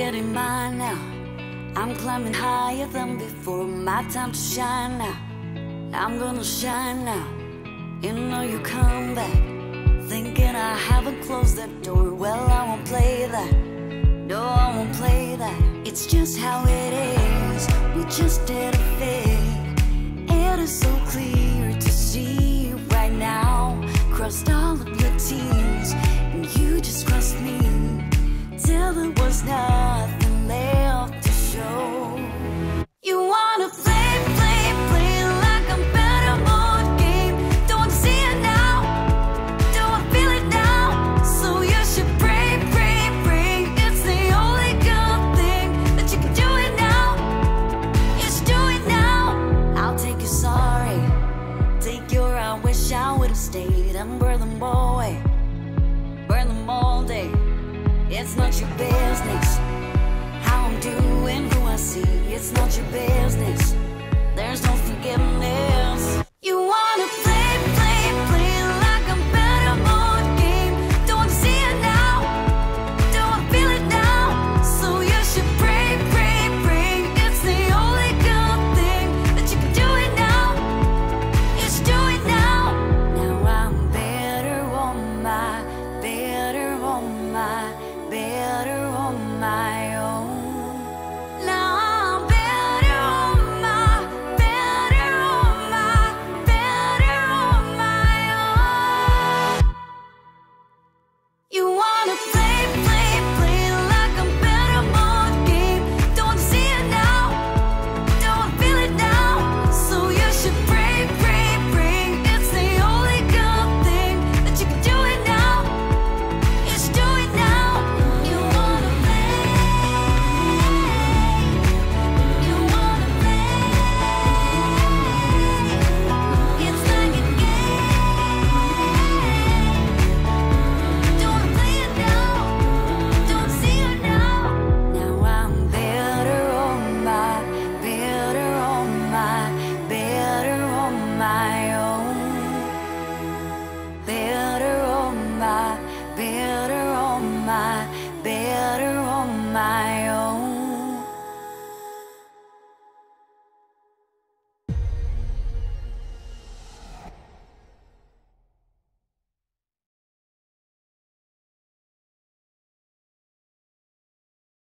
getting mine now. I'm climbing higher than before. My time to shine now. I'm gonna shine now. You know you come back, thinking I haven't closed that door. Well, I won't play that. No, I won't play that. It's just how it is. We just didn't fit. It is so clear to see right now. Crossed all of your T's, and you just crossed me till there was nothing left to show. You wanna play, play, play like I'm better more game. Don't see it now, don't feel it now. So you should pray, pray, pray. It's the only good thing that you can do it now. Just do it now. I'll take your sorry, take your I wish I would've stayed, and burn them all away, burn them all day. It's not your business how I'm doing, who I see. It's not your business.